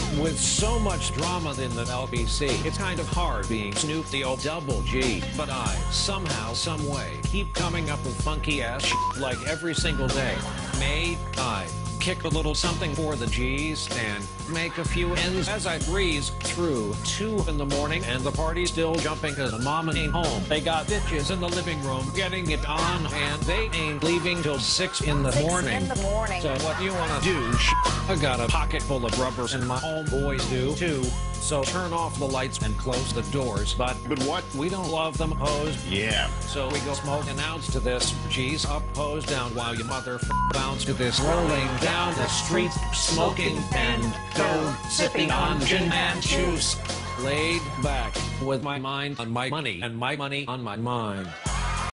With so much drama in the LBC, it's kind of hard being Snoop the old double G. But I, somehow, some way, keep coming up with funky ass shit like every single day. May I kick a little something for the G's and make a few ends as I breeze through 2 in the morning and the party's still jumping cause the mama ain't home. They got bitches in the living room getting it on and they ain't leaving till 6 in the morning. So what you wanna do? I got a pocket full of rubbers and my homeboys do too. So turn off the lights and close the doors. But what? We don't love them hosed. Yeah. So we go smoke and ounce to this. G's up, hose down while you bounce to this. Rolling down the street, smoking and sipping on gin and juice. Laid back with my mind on my money and my money on my mind.